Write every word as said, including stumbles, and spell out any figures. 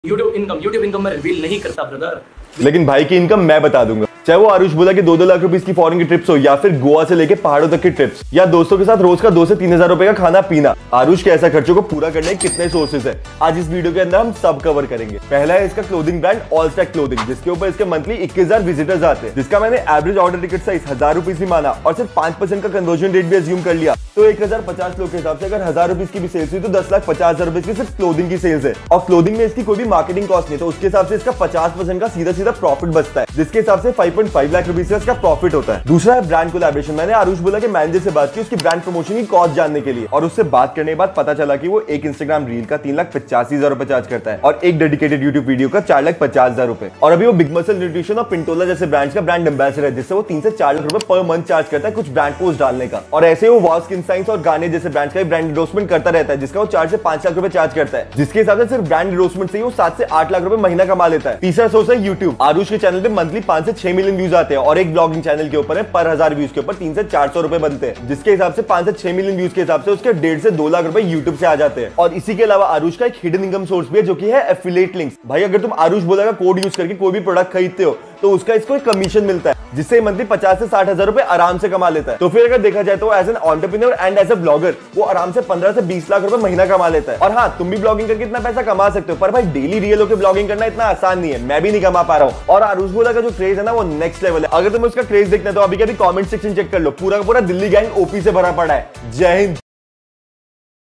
YouTube income YouTube income में reveal नहीं करता ब्रदर, लेकिन भाई की इनकम मैं बता दूंगा। चाहे वो आरुष बोला कि दो दो लाख रुपीस की फॉरेन की ट्रिप्स हो या फिर गोवा से लेके पहाड़ों तक की ट्रिप्स या दोस्तों के साथ रोज का दो से तीन हजार रुपए का खाना पीना, आरुष के ऐसा खर्चों को पूरा करने के कितने सोर्सेज है आज इस वीडियो के अंदर हम सब कवर करेंगे। पहला है इसका clothing brand all stack clothing, जिसके ऊपर इसके मंथली इक्कीस हजार विजिटर्स आते हैं, जिसका मैंने एवरेज ऑर्डर टिकट साइज हजार रुपीज ही माना और सिर्फ पांच परसेंट का कन्वर्जन रेट भी अज्यूम कर लिया तो एक हजार पचास लोग के हिसाब से अगर हजार रुपीज की भी सेल्स हुई तो दस लाख पचास हजार रुपए की सिर्फ क्लोथिंग की सेल्स है। और क्लोथिंग में इसकी कोई भी मार्केटिंग कॉस्ट नहीं, तो उसके हिसाब से इसका पचास परसेंट का सीधा सीधा प्रॉफिट बचता है, जिसके हिसाब से पाँच पॉइंट पाँच लाख रुपीस का इसका प्रॉफिट होता है। दूसरा है ब्रांड कोलैबोरेशन। मैंने आरुष बोला कि मैनेजर से बात की उसकी ब्रांड प्रमोशन की कॉस्ट जानने के लिए, और उससे बात करने के बाद पता चला कि वो एक इंस्टाग्राम रील का तीन लाख पचासी हजार रुपए चार्ज करता है और एक डेडिकेटेड यूट्यूब वीडियो का चार लाख पचास हजार रुपए। और अभी वो बिग मसल न्यूट्रिशन और पिंटोला जैसे ब्रांड्स का ब्रांड एम्बेसडर है, जिससे वो तीन से चार लाख रुपए पर मंथ चार्ज करता है कुछ ब्रांड पोस्ट डालने का। और ऐसे वो वॉव स्किन साइंस और गाने जैसे ब्रांड का ब्रांड एंडोर्समेंट करता रहता है, जिसका वो चार से पांच लाख रुपए चार्ज करता है, जिसके हिसाब से सिर्फ ब्रांड एंडोर्समेंट से ही वो सात से आठ लाख रुपए महीना कमा लेता है। तीसरा सोर्स है यूट्यूब। आरुष के चैनल पे मंथली पांच से छह मिलियन व्यूज आते हैं और एक ब्लॉगिंग चैनल के ऊपर है पर हजार व्यूज के ऊपर तीन से चार सौ रुपए बनते हैं, जिसके हिसाब से पांच से छह मिलियन व्यूज के हिसाब से उसके डेढ़ से दो लाख रुपए यूट्यूब से आ जाते हैं। और इसी के अलावा आरुष का एक हिडन इनकम सोर्स भी है जो कि है एफिलिएट लिंक्स। भाई अगर तुम आरुष बोला का कोड यूज करके कोई भी प्रोडक्ट खरीदते हो तो उसका इसको एक कमीशन मिलता है, जिससे मंथली पचास से साठ हजार रुपए आराम से कमा लेता है। तो फिर अगर देखा जाए तो as an entrepreneur and as a blogger वो आराम से पंद्रह से बीस लाख रुपए महीना कमा लेता है। और हाँ, तुम भी ब्लॉगिंग करके इतना पैसा कमा सकते हो, पर भाई डेली रियल होकर ब्लॉगिंग करना इतना आसान नहीं है, मैं भी नहीं कमा पा रहा हूँ। और आरुष बोला का जो क्रेज है ना वो नेक्स्ट लेवल है। अगर तुम्हें उसका क्रेज देखना है तो अभी कभी कमेंट सेक्शन चेक कर लो, पूरा पूरा दिल्ली गैंग ओपी से भरा पड़ा है। जय हिंद।